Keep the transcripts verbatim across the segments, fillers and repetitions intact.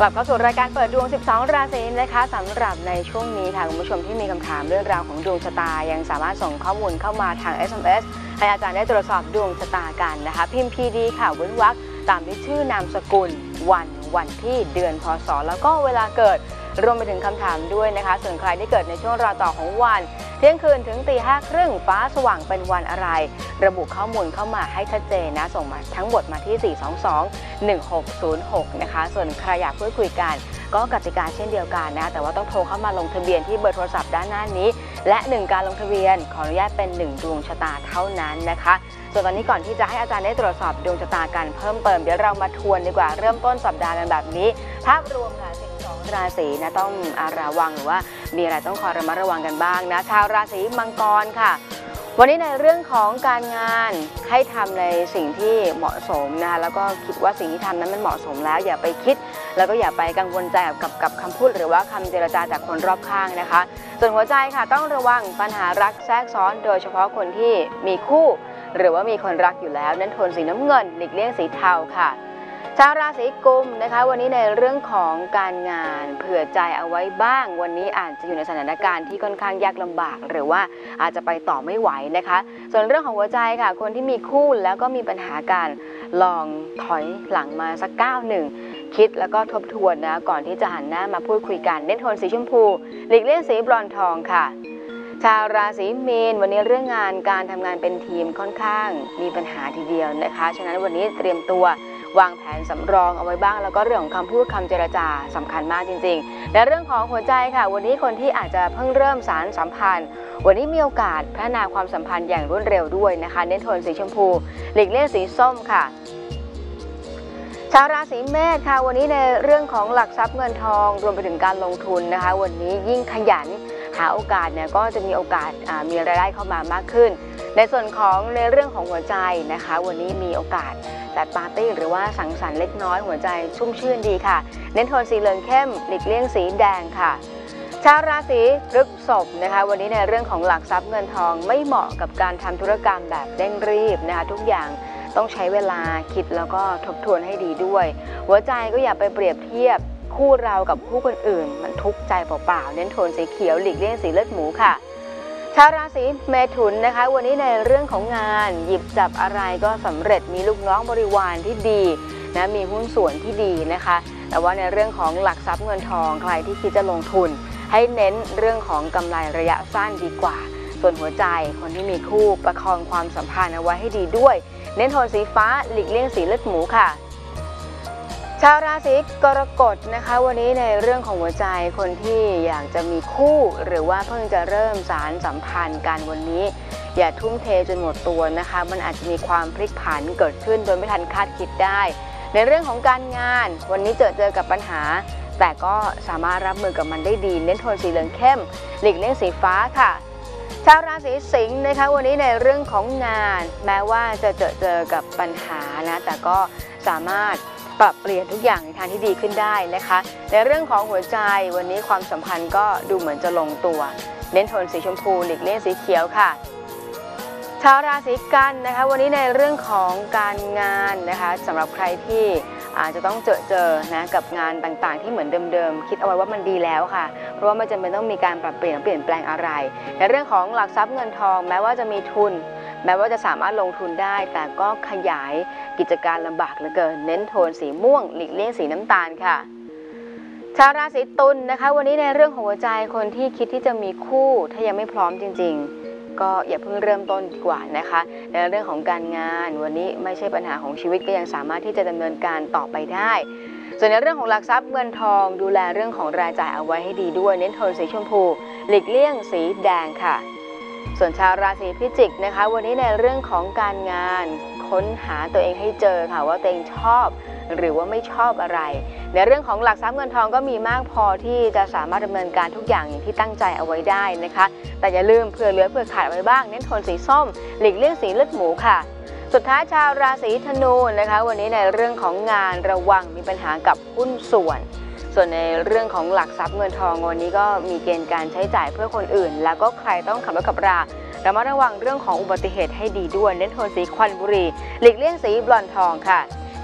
ลับเข้าสู่รายการเปิดดวงสิบสองราศีนะคะสำหรับในช่วงนี้ค่ะคุณผู้ชมที่มีคำถามเรื่องราวของดวงชะตายังสามารถส่งข้อมูลเข้ามาทาง เอส เอ็ม เอส ให้อาจารย์ได้ตรวจสอบดวงชะตากันนะคะพิมพ์ พี ดี ค่ะเว้นวรรคตามด้วยชื่อนามสกุลวันวันที่เดือนพศแล้วก็เวลาเกิดรวมไปถึงคำถามด้วยนะคะส่วนใครที่เกิดในช่วงรอยต่อของวันเที่ยงคืนถึงตีห้าครึ่งฟ้าสว่างเป็นวันอะไรระบุข้อมูลเข้ามาให้ชัดเจนนะส่งมาทั้งหมดมาที่ สี่ สอง สอง หนึ่ง หก ศูนย์ หก นะคะส่วนใครอยากพูดคุยกันก็กติกาเช่นเดียวกันนะแต่ว่าต้องโทรเข้ามาลงทะเบียนที่เบอร์โทรศัพท์ด้านหน้านี้และหนึ่งการลงทะเบียนขออนุญาตเป็นหนึ่งดวงชะตาเท่านั้นนะคะส่วนตอนนี้ก่อนที่จะให้อาจารย์ได้ตรวจสอบดวงชะตากันเพิ่มเติมเดี๋ยวเรามาทวนดีกว่าเริ่มต้นสัปดาห์กันแบบนี้ภาพรวมค่ะสิบสองราศีนะต้องระวังหรือว่ามีอะไรต้องคอยระมัดระวังกันบ้างนะชาวราศีมังกรค่ะวันนี้ในเรื่องของการงานให้ทำในสิ่งที่เหมาะสมนะคะแล้วก็คิดว่าสิ่งที่ทำนั้นมันเหมาะสมแล้วอย่าไปคิดแล้วก็อย่าไปกังวลใจกับกับคำพูดหรือว่าคำเจรจาจากคนรอบข้างนะคะส่วนหัวใจค่ะต้องระวังปัญหารักแทรกซ้อนโดยเฉพาะคนที่มีคู่หรือว่ามีคนรักอยู่แล้วนั้นโทนสีน้ำเงินหลีกเลี่ยงสีเทาค่ะชาวราศีกุมนะคะวันนี้ในเรื่องของการงานเผื่อใจเอาไว้บ้างวันนี้อาจจะอยู่ในสถานการณ์ที่ค่อนข้างยากลำบากหรือว่าอาจจะไปต่อไม่ไหวนะคะส่วนเรื่องของหัวใจค่ะคนที่มีคู่แล้วก็มีปัญหาการลองถอยหลังมาสักก้าวหนึ่งคิดแล้วก็ทบทวนนะก่อนที่จะหันหน้ามาพูดคุยกันเน้นโทนสีชมพูหลีกเลี่ยงสีบรอนซ์ทองค่ะชาวราศีมีนวันนี้เรื่องงานการทำงานเป็นทีมค่อนข้างมีปัญหาทีเดียวนะคะฉะนั้นวันนี้เตรียมตัววางแผนสำรองเอาไว้บ้างแล้วก็เรื่องของคำพูดคำเจรจาสำคัญมากจริงๆและเรื่องของหัวใจค่ะวันนี้คนที่อาจจะเพิ่งเริ่มสารสัมพันธ์วันนี้มีโอกาสพัฒนาความสัมพันธ์อย่างรวดเร็วด้วยนะคะเน้นโทนสีชมพูหลีกเลี่ยงสีส้มค่ะชาวราศีเมษค่ะวันนี้ในเรื่องของหลักทรัพย์เงินทองรวมไปถึงการลงทุนนะคะวันนี้ยิ่งขยันหาโอกาสเนี่ยก็จะมีโอกาสมีรายได้เข้ามามากขึ้นในส่วนของในเรื่องของหัวใจนะคะวันนี้มีโอกาสจัดปาร์ตี้หรือว่าสังสรรค์เล็กน้อยหัวใจชุ่มชื่นดีค่ะเน้นโทนสีเหลืองเข้มหลีกเลี่ยงสีแดงค่ะชาวราศีพฤษภนะคะวันนี้ในเรื่องของหลักทรัพย์เงินทองไม่เหมาะกับการทำธุรกรรมแบบเร่งรีบนะคะทุกอย่างต้องใช้เวลาคิดแล้วก็ทบทวนให้ดีด้วยหัวใจก็อย่าไปเปรียบเทียบคู่เรากับคู่คนอื่นมันทุกข์ใจเปล่าๆเน้นโทนสีเขียวหลีกเลี่ยงสีเลือดหมูค่ะชาวราศีเมถุนนะคะวันนี้ในเรื่องของงานหยิบจับอะไรก็สำเร็จมีลูกน้องบริวารที่ดีนะมีหุ้นส่วนที่ดีนะคะแต่ว่าในเรื่องของหลักทรัพย์เงินทองใครที่คิดจะลงทุนให้เน้นเรื่องของกำไรระยะสั้นดีกว่าส่วนหัวใจคนที่มีคู่ประคองความสัมพันธ์เอาไว้ให้ดีด้วยเน้นโทนสีฟ้าหลีกเลี่ยงสีเลือดหมูค่ะชาวราศีกรกฎนะคะวันนี้ในเรื่องของหัวใจคนที่อยากจะมีคู่หรือว่าเพิ่งจะเริ่มสารสัมพันธ์กันวันนี้อย่าทุ่มเทจนหมดตัวนะคะมันอาจจะมีความพลิกผันเกิดขึ้นโดยไม่ทันคาดคิดได้ในเรื่องของการงานวันนี้เจอเจอกับปัญหาแต่ก็สามารถรับมือกับมันได้ดีเน้นโทนสีเหลืองเข้มหลีกเลี่ยงสีฟ้าค่ะชาวราศีสิงห์นะคะวันนี้ในเรื่องของงานแม้ว่าจะเจอเจอกับปัญหานะแต่ก็สามารถปรับเปลี่ยนทุกอย่างในทางที่ดีขึ้นได้นะคะในเรื่องของหัวใจวันนี้ความสัมพันธ์ก็ดูเหมือนจะลงตัวเน้นโทนสีชมพูหลีกเลี่ยงสีเขียวค่ะชาวราศีกันนะคะวันนี้ในเรื่องของการงานนะคะสำหรับใครที่อาจจะต้องเจอเจอนะกับงานต่างๆที่เหมือนเดิมๆคิดเอาไว้ว่ามันดีแล้วค่ะเพราะว่าไม่จำเป็นต้องมีการปรับเปลี่ยนเปลี่ยนแปลงอะไรในเรื่องของหลักทรัพย์เงินทองแม้ว่าจะมีทุนแม้ว่าจะสามารถลงทุนได้แต่ก็ขยายกิจการลำบากเหลือเกินเน้นโทนสีม่วงหลีกเลี่ยงสีน้ำตาลค่ะชาวราศีตุลนะคะวันนี้ในเรื่องของหัวใจคนที่คิดที่จะมีคู่ถ้ายังไม่พร้อมจริงๆก็อย่าเพิ่งเริ่มต้นดีกว่านะคะในเรื่องของการงานวันนี้ไม่ใช่ปัญหาของชีวิตก็ยังสามารถที่จะดำเนินการต่อไปได้ส่วนในเรื่องของหลักทรัพย์เงินทองดูแลเรื่องของรายจ่ายเอาไว้ให้ดีด้วยเน้นโทนสีชมพูหลีกเลี่ยงสีแดงค่ะส่วนชาวราศีพิจิกนะคะวันนี้ในเรื่องของการงานค้นหาตัวเองให้เจอค่ะว่าตัวเองชอบหรือว่าไม่ชอบอะไรในเรื่องของหลักทรัพย์เงินทองก็มีมากพอที่จะสามารถดำเนินการทุกอย่างอย่างที่ตั้งใจเอาไว้ได้นะคะแต่อย่าลืมเผื่อเหลือเผื่อขาดไว้บ้างเน้นโทนสีส้มหลีกเลี่ยงสีเลือดหมูค่ะสุดท้ายชาวราศีธนูนะคะวันนี้ในเรื่องของงานระวังมีปัญหากับหุ้นส่วนส่วนในเรื่องของหลักทรัพย์เงินทองวันนี้ก็มีเกณฑ์การใช้จ่ายเพื่อคนอื่นแล้วก็ใครต้องขับรถขับราระมัดระวังเรื่องของอุบัติเหตุให้ดีด้วยเน้นโทนสีควันบุหรี่หลีกเลี่ยงสีบลอนด์ทองค่ะ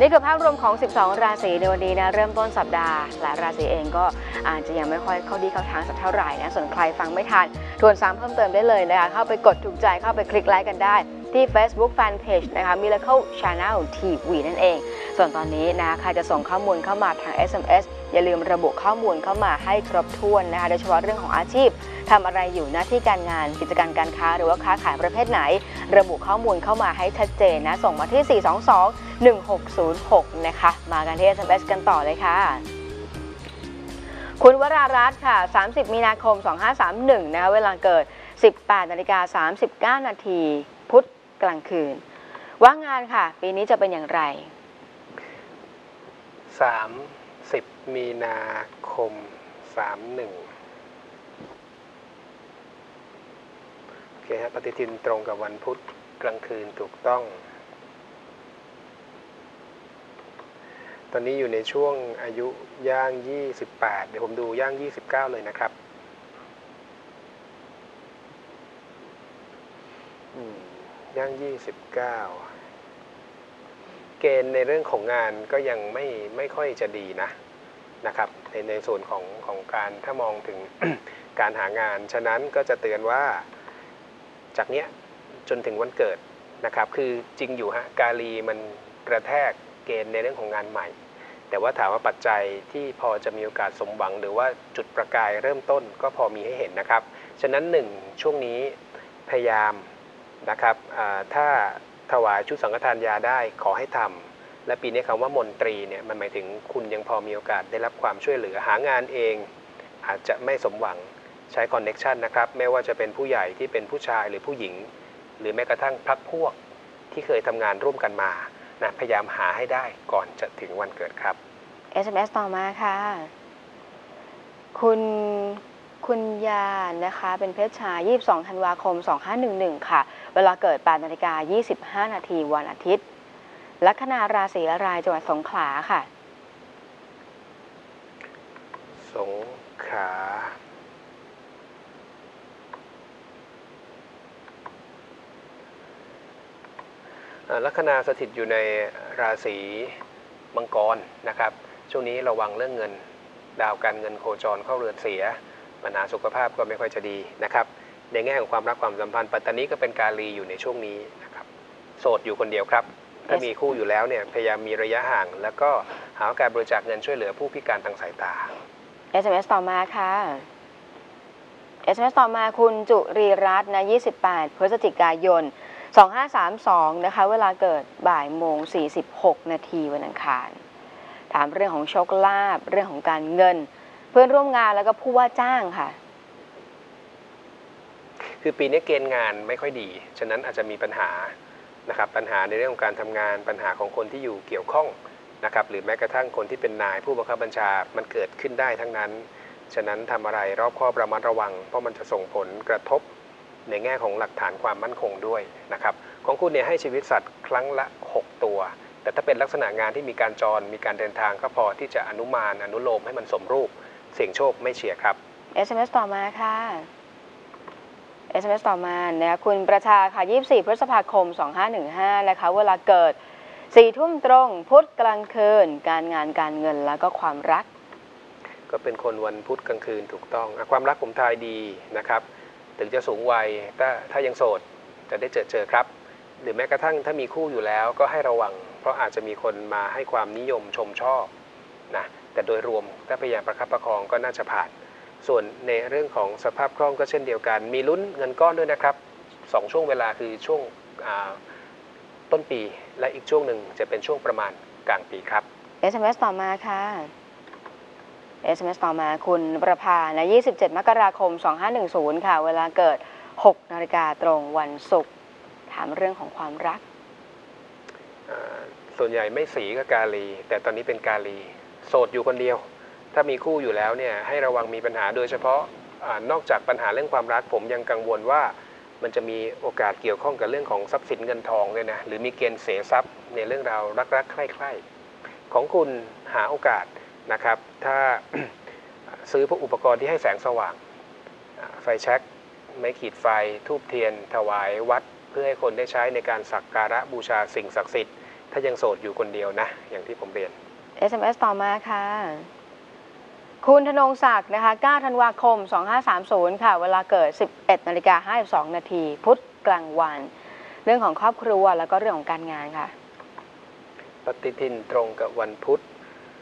นี่คือภาพรวมของ สิบสอง ราศีในวันนี้นะเริ่มต้นสัปดาห์หลายราศีเองก็อาจจะยังไม่ค่อยเข้าดีเข้าทางสักเท่าไหร่นะส่วนใครฟังไม่ทันทวนซ้ำเพิ่มเติมได้เลยนะคะเข้าไปกดถูกใจเข้าไปคลิกไลค์กันได้ที่ Facebook Fanpage นะคะ Miracle Channel ที วี นั่นเองส่วนตอนนี้นะใครจะส่งข้อมูลเข้ามาทาง เอส เอ็ม เอส อย่าลืมระบุข้อมูลเข้ามาให้ครบถ้วนนะคะโดยเฉพาะเรื่องของอาชีพทำอะไรอยู่หน้าที่การงานกิจการการค้าหรือว่าค้าขายประเภทไหนระบุข้อมูลเข้ามาให้ชัดเจนนะส่งมาที่ สี่ สอง สอง หนึ่ง หก ศูนย์ หก นะคะมากันที่ เอส เอ็ม เอส กันต่อเลยค่ะคุณวรารัตน์ค่ะสามสิบมีนาคมสองพันห้าร้อยสามสิบเอ็ดนะคะเวลาเกิด สิบแปดนาฬิกาสามสิบเก้านาทีพุธกลางคืนว่างงานค่ะปีนี้จะเป็นอย่างไรสามสิบมีนาคมสามสิบเอ็ดโอเคฮะปฏิทินตรงกับวันพุธกลางคืนถูกต้องตอนนี้อยู่ในช่วงอายุย่างยี่สิบแปดเดี๋ยวผมดูย่างยี่สิบเก้าเลยนะครับย่างยี่สิบเก้าเกณฑ์ในเรื่องของงานก็ยังไม่ไม่ค่อยจะดีนะนะครับในในส่วนของของการถ้ามองถึง การหางานฉะนั้นก็จะเตือนว่าจากเนี้ยจนถึงวันเกิดนะครับคือจริงอยู่ฮะกาลีมันกระแทกเกณฑ์ในเรื่องของงานใหม่แต่ว่าถามว่าปัจจัยที่พอจะมีโอกาสสมหวังหรือว่าจุดประกายเริ่มต้นก็พอมีให้เห็นนะครับฉะนั้นหนึ่งช่วงนี้พยายามนะครับถ้าถวายชุดสังฆทานยาได้ขอให้ทำและปีนี้คำว่ามนตรีเนี่ยมันหมายถึงคุณยังพอมีโอกาสได้รับความช่วยเหลือหางานเองอาจจะไม่สมหวังใช้คอนเน็กชันนะครับไม่ว่าจะเป็นผู้ใหญ่ที่เป็นผู้ชายหรือผู้หญิงหรือแม้กระทั่งพรรคพวกที่เคยทำงานร่วมกันมานะพยายามหาให้ได้ก่อนจะถึงวันเกิดครับเอส เอ็ม เอส ต่อมาค่ะคุณคุณยานะคะเป็นเพศชายยี่สิบสองธันวาคมสองพันห้าร้อยสิบเอ็ดค่ะเวลาเกิดแปดนาฬิกายี่สิบห้านาทีวันอาทิตย์ลัคนาราศีอะไรจังหวัดสงขลาค่ะสงขลาลัคนาสถิตอยู่ในราศีมังกรนะครับช่วงนี้ระวังเรื่องเงินดาวการเงินโคจรเข้าเรือนเสียปัญหาสุขภาพก็ไม่ค่อยจะดีนะครับในแง่ของความรักความสัมพันธ์ปัตตานีก็เป็นกาลีอยู่ในช่วงนี้นะครับโสดอยู่คนเดียวครับถ้ามีคู่อยู่แล้วเนี่ยพยายามมีระยะห่างแล้วก็หาการบริจาคเงินช่วยเหลือผู้พิการทางสายตาเอส เอ็ม เอส ต่อมาค่ะ เอส เอ็ม เอส ต่อมาคุณจุรีรัตน์นะยี่สิบแปดพฤศจิกายนสองพันห้าร้อยสามสิบสองนะคะเวลาเกิดบ่ายโมงสี่สิบหกนาทีวันอังคารถามเรื่องของโชคลาภเรื่องของการเงินเพื่อนร่วมงานแล้วก็ผู้ว่าจ้างค่ะคือปีนี้เกณฑ์งานไม่ค่อยดีฉะนั้นอาจจะมีปัญหานะครับปัญหาในเรื่องของการทำงานปัญหาของคนที่อยู่เกี่ยวข้องนะครับหรือแม้กระทั่งคนที่เป็นนายผู้บังคับบัญชามันเกิดขึ้นได้ทั้งนั้นฉะนั้นทำอะไรรอบคอบระมัดระวังเพราะมันจะส่งผลกระทบในแง่ของหลักฐานความมั่นคงด้วยนะครับของคุณเนี่ยให้ชีวิตสัตว์ครั้งละหกตัวแต่ถ้าเป็นลักษณะงานที่มีการจรมีการเดินทางก็พอที่จะอนุมานอนุโลมให้มันสมรูปเสี่ยงโชคไม่เฉียดครับเอส เอ็ม เอส ต่อมาค่ะ เอส เอ็ม เอส ต่อมาเนี่ยคุณประชาค่ะยี่สิบสี่พฤษภาคมสองพันห้าร้อยสิบห้านะคะเวลาเกิดสี่ทุ่มตรงพุธกลางคืนการงานการเงินแล้วก็ความรักก็เป็นคนวันพุธกลางคืนถูกต้องความรักผมทายดีนะครับถึงจะสูงวัยถ้าถ้ายังโสดจะได้เจอเจอครับหรือแม้กระทั่งถ้ามีคู่อยู่แล้วก็ให้ระวังเพราะอาจจะมีคนมาให้ความนิยมชมชอบนะแต่โดยรวมถ้าพยายามประคับประคองก็น่าจะผ่านส่วนในเรื่องของสภาพคล่องก็เช่นเดียวกันมีลุ้นเงินก้อนด้วยนะครับสองช่วงเวลาคือช่วงต้นปีและอีกช่วงหนึ่งจะเป็นช่วงประมาณกลางปีครับเอส เอ็ม เอส ต่อมาค่ะ เอส เอ็ม เอส ต่อมาคุณประภานะยี่สิบเจ็ดมกราคมสองพันห้าร้อยสิบค่ะเวลาเกิดหกนาฬิกาตรงวันศุกร์ถามเรื่องของความรักส่วนใหญ่ไม่สีก็กาลีแต่ตอนนี้เป็นกาลีโสดอยู่คนเดียวถ้ามีคู่อยู่แล้วเนี่ยให้ระวังมีปัญหาโดยเฉพาะนอกจากปัญหาเรื่องความรักผมยังกังวลว่ามันจะมีโอกาสเกี่ยวข้องกับเรื่องของทรัพย์สินเงินทองด้วยนะหรือมีเกณฑ์เสียทรัพย์ในเรื่องราวรักๆใคร่ๆของคุณหาโอกาสนะครับถ้า ซื้อพวกอุปกรณ์ที่ให้แสงสว่างไฟแช็กไม้ขีดไฟธูปเทียนถวายวัดเพื่อให้คนได้ใช้ในการสักการะบูชาสิ่งศักดิ์สิทธิ์ถ้ายังโสดอยู่คนเดียวนะอย่างที่ผมเรียนเอส เอ็ม เอส ต่อมาค่ะคุณธนงศักดิ์นะคะเก้าธันวาคมสองห้าสามศูนย์ค่ะเวลาเกิด สิบเอ็ดนาฬิกาห้าสิบสองนาทีพุธกลางวันเรื่องของครอบครัวแล้วก็เรื่องของการงานค่ะปฏิทินตรงกับวันพุธ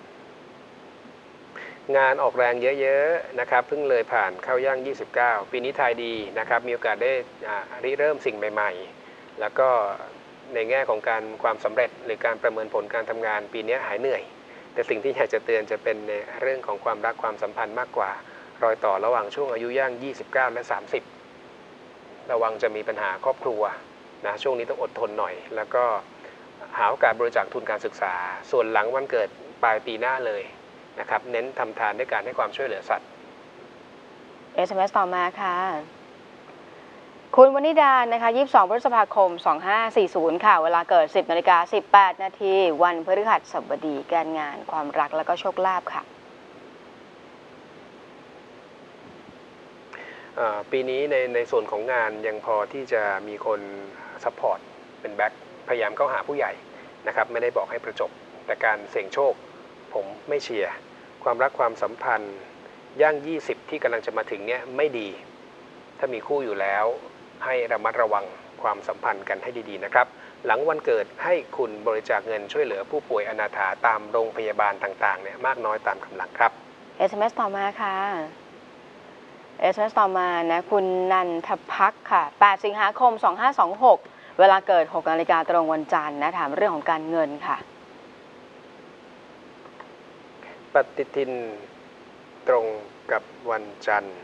งานออกแรงเยอะๆนะครับเพิ่งเลยผ่านเข้าย่างยี่สิบเก้าปีนี้ทายดีนะครับมีโอกาสได้ริเริ่มสิ่งใหม่ๆแล้วก็ในแง่ของการความสำเร็จหรือการประเมินผลการทำงานปีนี้หายเหนื่อยแต่สิ่งที่อยากจะเตือนจะเป็นในเรื่องของความรักความสัมพันธ์มากกว่ารอยต่อระหว่างช่วงอายุย่างยี่สิบเก้าและสามสิบระวังจะมีปัญหาครอบครัวนะช่วงนี้ต้องอดทนหน่อยแล้วก็หาโอกาสบริจาคทุนการศึกษาส่วนหลังวันเกิดปลายปีหน้าเลยนะครับเน้นทำทานด้วยการให้ความช่วยเหลือสัตว์เอส เอ็ม เอส ต่อมาค่ะคุณวนิดานะคะยี่สิบสองพฤษภาคมสองห้าสี่ศูนย์ค่ะเวลาเกิด สิบนาฬิกาสิบแปดนาทีวันพฤหัสบดีการงานความรักแล้วก็โชคลาภค่ะปีนี้ในในส่วนของงานยังพอที่จะมีคนซัพพอร์ตเป็นแบ็คพยายามเข้าหาผู้ใหญ่นะครับไม่ได้บอกให้ประจบแต่การเสี่ยงโชคผมไม่เชียร์ความรักความสัมพันธ์ย่างยี่สิบที่กำลังจะมาถึงเนี่ยไม่ดีถ้ามีคู่อยู่แล้วให้ระมัดระวังความสัมพันธ์กันให้ดีๆนะครับหลังวันเกิดให้คุณบริจาคเงินช่วยเหลือผู้ป่วยอนาถาตามโรงพยาบาลต่างๆเนี่ยมากน้อยตามกำลังครับเอส เอ็ม เอส ต่อมาค่ะ เอส เอ็ม เอส ต่อมานะคุณนันทพักค่ะแปดสิงหาคมสองห้าสองหกเวลาเกิดหกนาฬิกาตรงวันจันทร์นะถามเรื่องของการเงินค่ะปฏิทินตรงกับวันจันทร์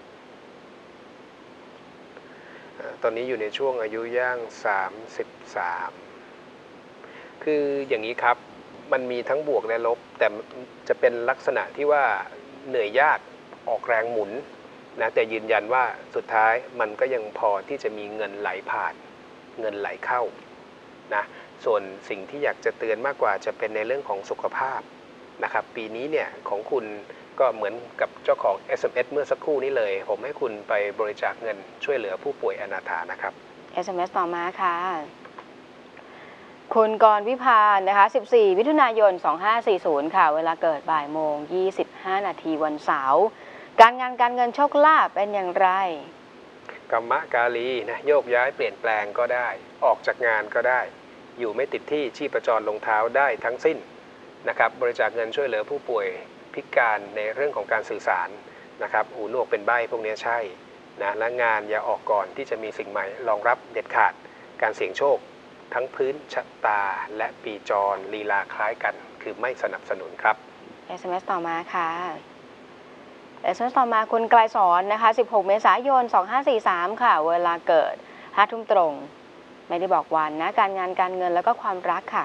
ตอนนี้อยู่ในช่วงอายุย่างสามสิบสามคืออย่างนี้ครับมันมีทั้งบวกและลบแต่จะเป็นลักษณะที่ว่าเหนื่อยยากออกแรงหมุนนะแต่ยืนยันว่าสุดท้ายมันก็ยังพอที่จะมีเงินไหลผ่านเงินไหลเข้านะส่วนสิ่งที่อยากจะเตือนมากกว่าจะเป็นในเรื่องของสุขภาพนะครับปีนี้เนี่ยของคุณก็เหมือนกับเจ้าของ เอส เอ็ม เอส เมื่อสักครู่นี้เลยผมให้คุณไปบริจาคเงินช่วยเหลือผู้ป่วยอนาถานะครับเอส เอ็ม เอส ต่อมาค่ะคุณกรวิพานะคะสิบสี่มิถุนายนสองห้าสี่ศูนย์ค่ะเวลาเกิดบ่ายโมงยี่สิบห้านาทีวันเสาร์การงานการเงินโชคลาภเป็นอย่างไรกรรมกาลีนะโยกย้ายเปลี่ยนแปลงก็ได้ออกจากงานก็ได้อยู่ไม่ติดที่ชีพจรลงเท้าได้ทั้งสิ้นนะครับบริจาคเงินช่วยเหลือผู้ป่วยพิการในเรื่องของการสื่อสารนะครับหูหนวกเป็นใบ้พวกนี้ใช่นะและงานอย่าออกก่อนที่จะมีสิ่งใหม่รองรับเด็ดขาดการเสี่ยงโชคทั้งพื้นชะตาและปีจรลีลาคล้ายกันคือไม่สนับสนุนครับเอส เอ็ม เอส ต่อมาค่ะเอส เอ็ม เอส ต่อมาคุณไกลสอนนะคะสิบหกเมษายนสองห้าสี่สามค่ะเวลาเกิดห้าทุ่มตรงไม่ได้บอกวันนะการงานการเงินแล้วก็ความรักค่ะ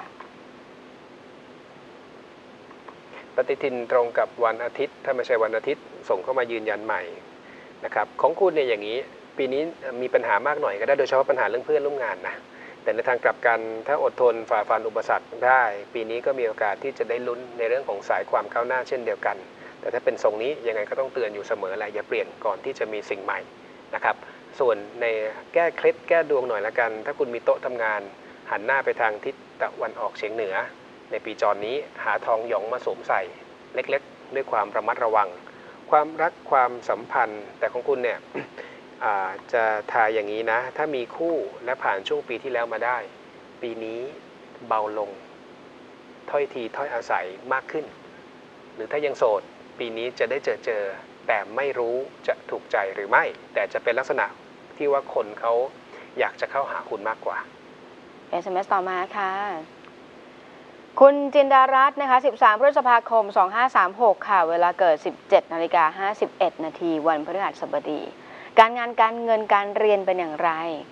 ปฏิทินตรงกับวันอาทิตย์ถ้าไม่ใช่วันอาทิตย์ส่งเข้ามายืนยันใหม่นะครับของคุณเนี่ยอย่างนี้ปีนี้มีปัญหามากหน่อยก็ได้โดยเฉพาะปัญหาเรื่องเพื่อนร่วมงานนะแต่ในทางกลับกันถ้าอดทนฝ่าฟันอุปสรรคได้ปีนี้ก็มีโอกาสที่จะได้ลุ้นในเรื่องของสายความก้าวหน้าเช่นเดียวกันแต่ถ้าเป็นทรงนี้ยังไงก็ต้องเตือนอยู่เสมอแหละอย่าเปลี่ยนก่อนที่จะมีสิ่งใหม่นะครับส่วนในแก้เคล็ดแก้ดวงหน่อยละกันถ้าคุณมีโต๊ะทำงานหันหน้าไปทางทิศตะวันออกเฉียงเหนือในปีจรนี้หาทองหยองมาสวมใส่เล็กๆด้วยความระมัดระวังความรักความสัมพันธ์แต่ของคุณเนี่ย จะทายอย่างนี้นะถ้ามีคู่และผ่านช่วงปีที่แล้วมาได้ปีนี้เบาลงถ้อยทีถ้อยอาศัยมากขึ้นหรือถ้ายังโสดปีนี้จะได้เจอเจอแต่ไม่รู้จะถูกใจหรือไม่แต่จะเป็นลักษณะที่ว่าคนเขาอยากจะเข้าหาคุณมากกว่าเอส เอ็ม เอส ต่อมาค่ะคุณจินดารัตน์นะคะสิบสามพฤษภาคมสองห้าสามหกค่ะเวลาเกิด สิบเจ็ดนาฬิกาห้าสิบเอ็ดนาทีวันพฤหัสบดีการงานการเงินการเรียนเป็นอย่างไร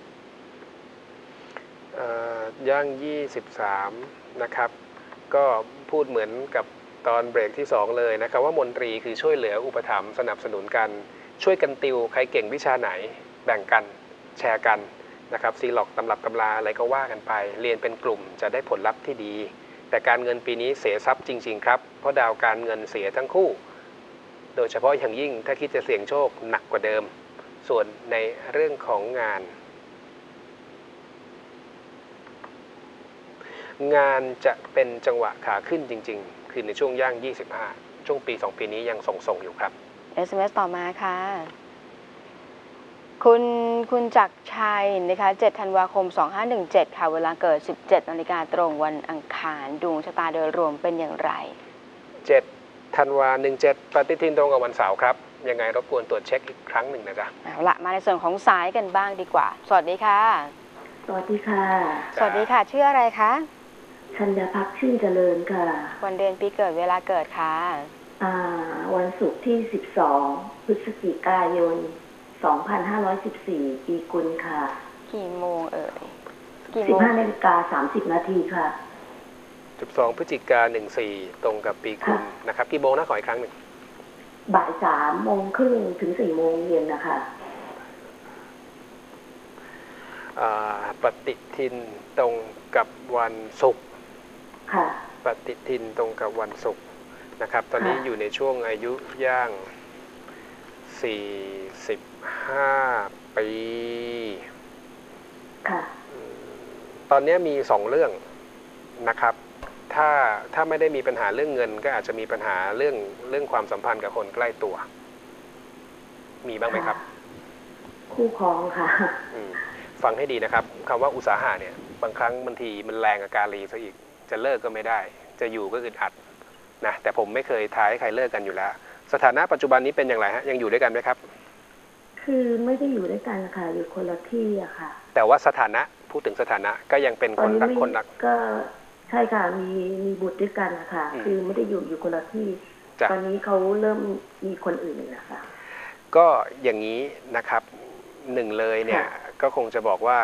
ย่างยี่สิบสามนะครับก็พูดเหมือนกับตอนเบรกที่สองเลยนะครับว่ามนตรีคือช่วยเหลืออุปถัมภ์สนับสนุนกันช่วยกันติวใครเก่งวิชาไหนแบ่งกันแชร์กันนะครับซีล็อกตำรับตำราอะไรก็ว่ากันไปเรียนเป็นกลุ่มจะได้ผลลัพธ์ที่ดีแต่การเงินปีนี้เสียทรัพย์จริงๆครับเพราะดาวการเงินเสียทั้งคู่โดยเฉพาะอย่างยิ่งถ้าคิดจะเสี่ยงโชคหนักกว่าเดิมส่วนในเรื่องของงานงานจะเป็นจังหวะขาขึ้นจริงๆคือในช่วงย่างยี่สิบห้าช่วงปีสองปีนี้ยังส่งๆอยู่ครับเอส เอ็ม เอส ต่อมาค่ะคุณคุณจักรชัยนะคะเจ็ดธันวาคมสองห้าหนึ่งเจ็ดค่ะเวลาเกิดสิบเจ็ดนาฬิกาตรงวันอังคารดวงชะตาโดยรวมเป็นอย่างไรเจ็ดธันวาหนึ่งเจ็ดปฏิทินตรงกับวันเสาร์ครับยังไงรบกวนตรวจเช็คอีกครั้งหนึ่งนะจ๊ะเอาละมาในส่วนของสายกันบ้างดีกว่าสวัสดีค่ะสวัสดีค่ะสวัสดีค่ะชื่ออะไรคะชัญญพักชื่นเจริญค่ะวันเดือนปีเกิดเวลาเกิดค่ะอ่าวันศุกร์ที่สิบสองพฤศจิกายนสองพันห้าร้อยสิบสี่ปีกุลค่ะกี่โมงเอ่ยสิบห้านาฬิกาสามสิบนาทีค่ะสิบสองพฤศจิกายนหนึ่งสี่ตรงกับปีกุลนะครับกี่โมงนะขออีกครั้งหนึ่งบ่ายสามโมงครึ่งถึงสี่โมงเย็นนะคะปฏิทินตรงกับวันศุกร์ค่ะปฏิทินตรงกับวันศุกร์นะครับตอนนี้อยู่ในช่วงอายุย่างสี่สิบห้าปีค่ะตอนนี้มีสองเรื่องนะครับถ้าถ้าไม่ได้มีปัญหาเรื่องเงินก็อาจจะมีปัญหาเรื่องเรื่องความสัมพันธ์กับคนใกล้ตัวมีบ้างไหมครับคู่ครองค่ะฟังให้ดีนะครับคำว่าอุตสาหะเนี่ยบางครั้งบางทีมันแรงอาการลีซะอีกจะเลิกก็ไม่ได้จะอยู่ก็อึดอัดนะแต่ผมไม่เคยท้ายให้ใครเลิกกันอยู่แล้วสถานะปัจจุบันนี้เป็นอย่างไรฮะยังอยู่ด้วยกันไหมครับคือไม่ได้อยู่ด้วยกันค่ะอยู่คนละที่อะค่ะแต่ว่าสถานะพูดถึงสถานะก็ยังเป็นคนรักคนรักก็ใช่ค่ะมีมีบุตรด้วยกันนะคะคือไม่ได้อยู่อยู่คนละที่ตอนนี้เขาเริ่มมีคนอื่นนะคะก็อย่างนี้นะครับหนึ่งเลยเนี่ยก็คงจะบอกว่า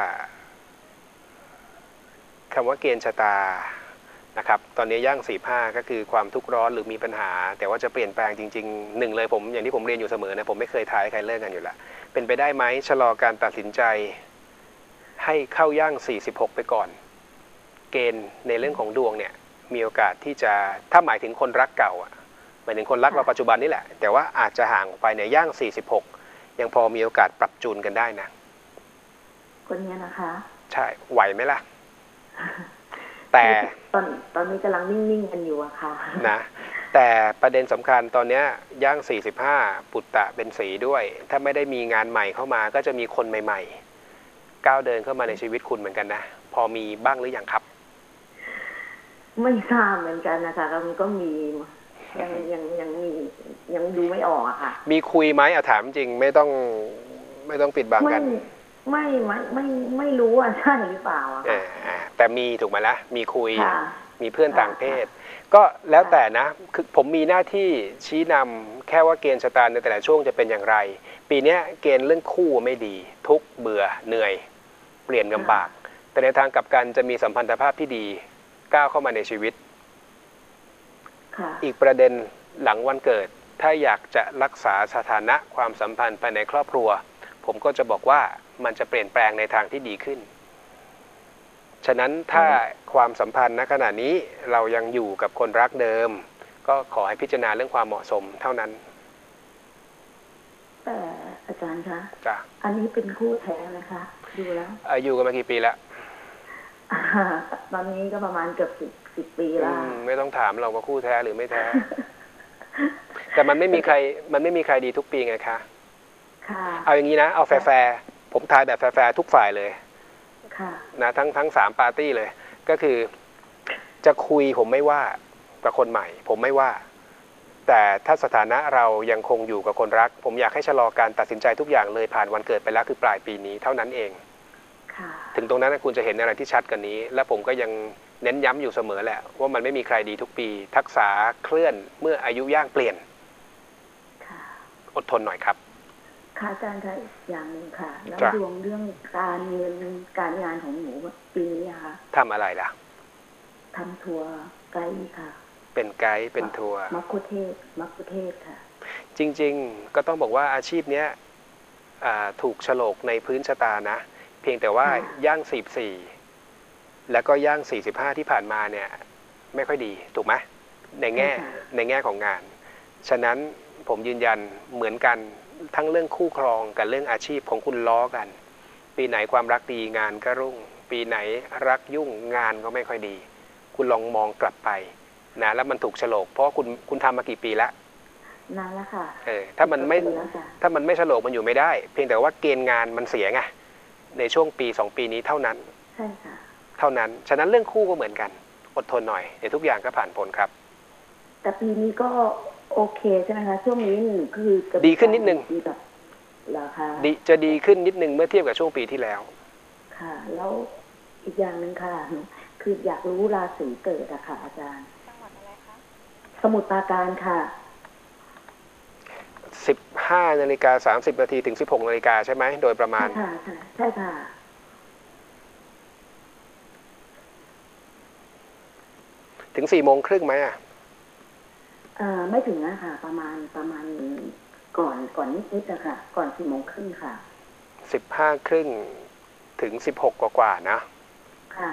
คำว่าเกณฑ์ชะตานะครับตอนนี้ย่างสี่ห้าก็คือความทุกข์ร้อนหรือมีปัญหาแต่ว่าจะเปลี่ยนแปลงจริงๆหนึ่งเลยผมอย่างที่ผมเรียนอยู่เสมอนะผมไม่เคยท้ายใครเลิกกันอยู่ละเป็นไปได้ไหมชะลอการตัดสินใจให้เข้าย่างสี่สิบหกไปก่อนเกณฑ์ในเรื่องของดวงเนี่ยมีโอกาสที่จะถ้าหมายถึงคนรักเก่าอ่ะหมายถึงคนรักเราปัจจุบันนี่แหละแต่ว่าอาจจะห่างไปในย่างสี่สิบหกยังพอมีโอกาสปรับจูนกันได้นะคนนี้นะคะใช่ไหวไหมล่ะแต่ตอนตอนนี้กำลังนิ่งๆกันอยู่อะค่ะนะแต่ประเด็นสำคัญตอนนี้ย่างสี่สิบห้าปุตตะเป็นสีด้วยถ้าไม่ได้มีงานใหม่เข้ามาก็จะมีคนใหม่ๆก้าวเดินเข้ามาในชีวิตคุณเหมือนกันนะพอมีบ้างหรือยังครับไม่ทราบเหมือนกันนะคะก็มีก็มียังยังยังมียังดูไม่ออกอะค่ะมีคุยไหมเอาถามจริงไม่ต้องไม่ต้องปิดบังกันไม่ไม่ไม่ไม่รู้ว่าใช่หรือเปล่าอะแต่มีถูกไหมล่ะมีคุยมีเพื่อนต่างเพศก็แล้วแต่นะคือผมมีหน้าที่ชี้นำแค่ว่าเกณฑ์ชะตาในแต่ละช่วงจะเป็นอย่างไรปีนี้เกณฑ์เรื่องคู่ไม่ดีทุกเบื่อเหนื่อยเปลี่ยนลำบากแต่ในทางกลับกันจะมีสัมพันธภาพที่ดีก้าวเข้ามาในชีวิตอีกประเด็นหลังวันเกิดถ้าอยากจะรักษาสถานะความสัมพันธ์ภายในครอบครัวผมก็จะบอกว่ามันจะเปลี่ยนแปลงในทางที่ดีขึ้นฉะนั้นถ้าความสัมพันธ์ณขณะนี้เรายังอยู่กับคนรักเดิมก็ขอให้พิจารณาเรื่องความเหมาะสมเท่านั้นแต่อาจารย์คะจ้ะอันนี้เป็นคู่แท้นะคะดูแล้วอยู่กันมากี่ปีแล้วตอนนี้ก็ประมาณเกือบสิบสิบปีแล้วไม่ต้องถามเราว่าคู่แท้หรือไม่แท้แต่มันไม่มีใครมันไม่มีใครดีทุกปีไงคะเอาอย่างนี้นะเอาแฟร์ผมทายแบบแฟร์ทุกฝ่ายเลยนะทั้งทั้งสามปาร์ตี้เลยก็คือจะคุยผมไม่ว่ากับคนใหม่ผมไม่ว่าแต่ถ้าสถานะเรายังคงอยู่กับคนรักผมอยากให้ชะลอการตัดสินใจทุกอย่างเลยผ่านวันเกิดไปแล้วคือปลายปีนี้เท่านั้นเองถึงตรงนั้นคุณจะเห็นอะไรที่ชัดกันนี้และผมก็ยังเน้นย้ำอยู่เสมอแหละว่ามันไม่มีใครดีทุกปีทักษะเคลื่อนเมื่ออายุย่างเปลี่ยนอดทนหน่อยครับค่ะอาจารย์คะอย่างหนึ่งค่ะแล้วดวงเรื่องการเงินการงานของหนูปีนี้ค่ะทำอะไรล่ะทำทัวร์ไกด์ค่ะเป็นไกด์เป็นทัวร์มัคคุเทศก์มัคคุเทศก์ค่ะจริงๆก็ต้องบอกว่าอาชีพเนี้ยถูกโฉลกในพื้นชะตานะเพียงแต่ว่าย่างสี่สี่แล้วก็ย่างสี่สิบห้าที่ผ่านมาเนี่ยไม่ค่อยดีถูกไหมในแง่ในแง่ของงานฉะนั้นผมยืนยันเหมือนกันทั้งเรื่องคู่ครองกับเรื่องอาชีพของคุณล้อกันปีไหนความรักดีงานก็รุ่งปีไหนรักยุ่งงานก็ไม่ค่อยดีคุณลองมองกลับไปนะแล้วมันถูกโฉลกเพราะว่าคุณคุณทำมากี่ปีแล้วนานแล้วค่ะเออถ้ามันไม่ถ้ามันไม่โฉลกมันอยู่ไม่ได้เพียงแต่ว่าเกณฑ์งานมันเสียไงในช่วงปีสองปีนี้เท่านั้นใช่ค่ะเท่านั้นฉะนั้นเรื่องคู่ก็เหมือนกันอดทนหน่อยเดี๋ยวทุกอย่างก็ผ่านพ้นครับแต่ปีนี้ก็โอเคใช่ไหมคะช่วงนี้หนึ่งคือดีขึ้นนิดนึงเหรอคะดีจะดีขึ้นนิดนึงเมื่อเทียบกับช่วงปีที่แล้วค่ะแล้วอีกอย่างหนึ่งค่ะคืออยากรู้ราศีเกิดอะค่ะอาจารย์จังหวัดอะไรคะสมุทรปราการค่ะสิบห้านาฬิกาสามสิบนาทีถึงสิบหกนาฬิกาใช่ไหมโดยประมาณใช่ค่ะใช่ค่ะถึงสี่โมงครึ่งไหมอ่ะอ่าไม่ถึงนะคะประมาณประมาณก่อนก่อนนิดๆนะคะก่อนสี่โมงครึ่งค่ะสิบห้าครึ่งถึงสิบหกกว่าๆนะค่ะ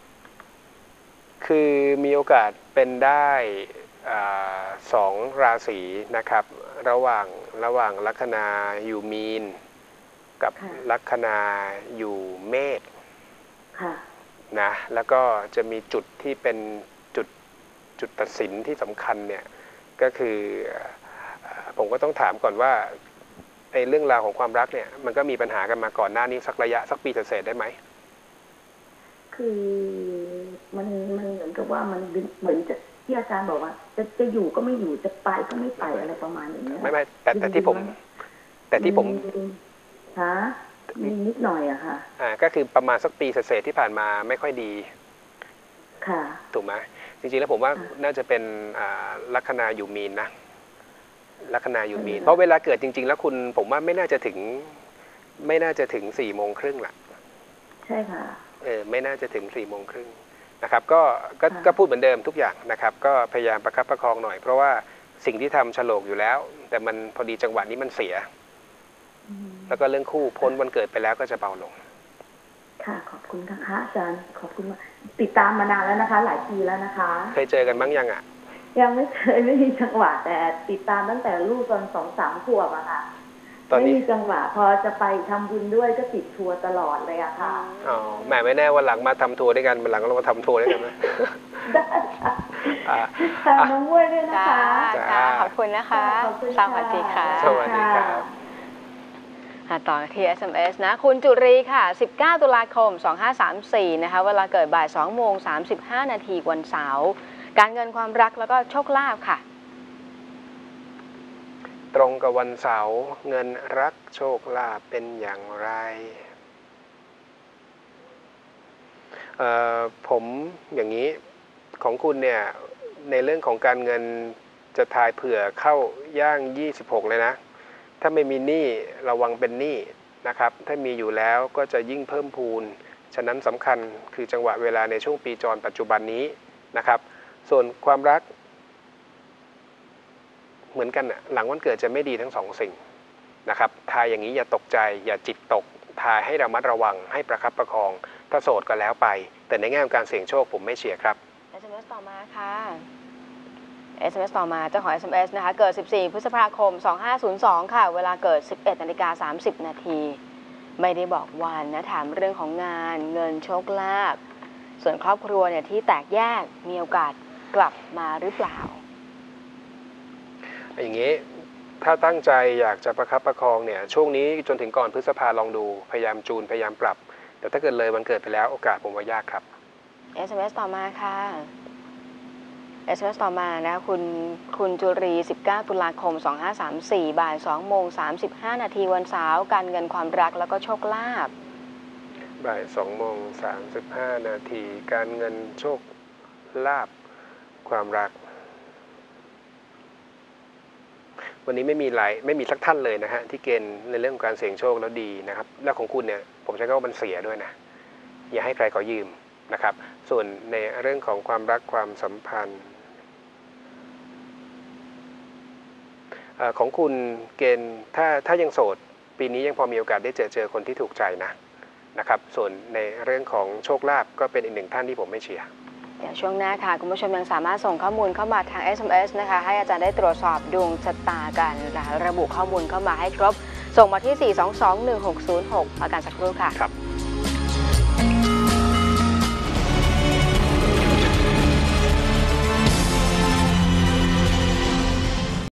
คือมีโอกาสเป็นได้สองราศีนะครับระหว่างระหว่างลัคนาอยู่มีนกับลัคนาอยู่เมษนะแล้วก็จะมีจุดที่เป็นจุดจุดตัดสินที่สำคัญเนี่ยก็คือผมก็ต้องถามก่อนว่าไอ้เรื่องราวของความรักเนี่ยมันก็มีปัญหากันมาก่อนหน้านี้สักระยะสักปีเศษได้ไหมคือมันมันเหมือนกับว่ามันเหมือนจะที่อาจารย์บอกว่าจะจะอยู่ก็ไม่อยู่จะไปก็ไม่ไปอะไรประมาณอย่างนี้ไม่ไม่แต่แต่ที่ผมแต่ที่ผมฮะมีนิดหน่อยอะค่ะอ่าก็คือประมาณสักปีเศษที่ผ่านมาไม่ค่อยดีค่ะถูกไหมจริงๆแล้วผมว่าน่าจะเป็นลัคนาอยู่มีนนะลัคนาอยู่มีนเพราะเวลาเกิดจริงๆแล้วคุณผมว่าไม่น่าจะถึงไม่น่าจะถึงสี่โมงครึ่งละใช่ค่ะเออไม่น่าจะถึงสี่โมงครึ่งนะครับก็ก็ก็พูดเหมือนเดิมทุกอย่างนะครับก็พยายามประคับประคองหน่อยเพราะว่าสิ่งที่ทำฉลกอยู่แล้วแต่มันพอดีจังหวะนี้มันเสียแล้วก็เรื่องคู่พ้นวันเกิดไปแล้วก็จะเบาลงค่ะขอบคุณค่ะอาจารย์ขอบคุณมากติดตามมานานแล้วนะคะหลายปีแล้วนะคะเคยเจอกันบ้างยังอ่ะยังไม่เคยไม่มีจังหวะแต่ติดตามตั้งแต่ลูกตอนสองสามขวบอะค่ะไม่มีจังหวะพอจะไปทำบุญด้วยก็ติดทัวร์ตลอดเลยอะค่ะอ๋อแหมไม่แน่วันหลังมาทำทัวร์ด้วยกันวันหลังเรามาทำทัวร์ด้วยกันไหมได้ค่ะน้องมวยด้วยนะคะขอบคุณนะคะสวัสดีค่ะสวัสดีครับต่อที่ เอส เอ็ม เอส นะคุณจุรีค่ะสิบเก้าตุลาคมสองห้าสามสี่นะคะเวลาเกิดบ่ายสองโมงสามสิบห้านาทีวันเสาร์การเงินความรักแล้วก็โชคลาภค่ะตรงกับวันเสาร์เงินรักโชคลาภเป็นอย่างไรเอ่อผมอย่างนี้ของคุณเนี่ยในเรื่องของการเงินจะทายเผื่อเข้าย่างยี่สิบหกเลยนะถ้าไม่มีหนี้ระวังเป็นหนี้นะครับถ้ามีอยู่แล้วก็จะยิ่งเพิ่มพูนฉะนั้นสำคัญคือจังหวะเวลาในช่วงปีจรปัจจุบันนี้นะครับส่วนความรักเหมือนกันน่ะหลังวันเกิดจะไม่ดีทั้งสองสิ่งนะครับทายอย่างนี้อย่าตกใจอย่าจิตตกทายให้ระมัดระวังให้ประคับประคองถ้าโสดก็แล้วไปแต่ในแง่ของการเสี่ยงโชคผมไม่เชียร์ครับเอส เอ็ม เอส ต่อมาค่ะ เอส เอ็ม เอส ต่อมาเจ้าของ เอส เอ็ม เอส นะคะเกิดสิบสี่พฤษภาคมสองห้าศูนย์สองค่ะเวลาเกิด สิบเอ็ดนาฬิกาสามสิบนาทีไม่ได้บอกวันนะถามเรื่องของงานเงินโชคลาภส่วนครอบครัวเนี่ยที่แตกแยกมีโอกาสกลับมาหรือเปล่าอย่างนี้ถ้าตั้งใจอยากจะประคับประคองเนี่ยช่วงนี้จนถึงก่อนพฤษภาลองดูพยายามจูนพยายามปรับแต่ถ้าเกิดเลยวันเกิดไปแล้วโอกาสผมว่ายากครับเอส เอ็ม เอส ต่อมาค่ะ เอส เอ็ม เอส ต่อมานะคุณคุณจุรีสิบเก้าตุลาคมสองห้าสามสี่บ่ายสองโมงสามสิบห้านาทีวันเสาร์การเงินความรักแล้วก็โชคลาภบ่ายสองโมงสามสิบห้านาทีการเงินโชคลาภความรักวันนี้ไม่มีหลายไม่มีสักท่านเลยนะฮะที่เกณฑ์ในเรื่องของการเสี่ยงโชคแล้วดีนะครับและของคุณเนี่ยผมใช้คำว่ามันเสียด้วยนะอย่าให้ใครขอยืมนะครับส่วนในเรื่องของความรักความสัมพันธ์ของคุณเกณฑ์ถ้าถ้ายังโสดปีนี้ยังพอมีโอกาสได้เจอเจอคนที่ถูกใจนะนะครับส่วนในเรื่องของโชคลาภก็เป็นอีกหนึ่งท่านที่ผมไม่เชียร์เดี๋ยวช่วงหน้าค่ะคุณผู้ชมยังสามารถส่งข้อมูลเข้ามาทาง เอส เอ็ม เอส นะคะให้อาจารย์ได้ตรวจสอบดวงชะตากันนะคะระบุข้อมูลเข้ามาให้ครบส่งมาที่สี่ สอง สอง หนึ่ง หก ศูนย์ หกประกันสักครู่ค่ะครับ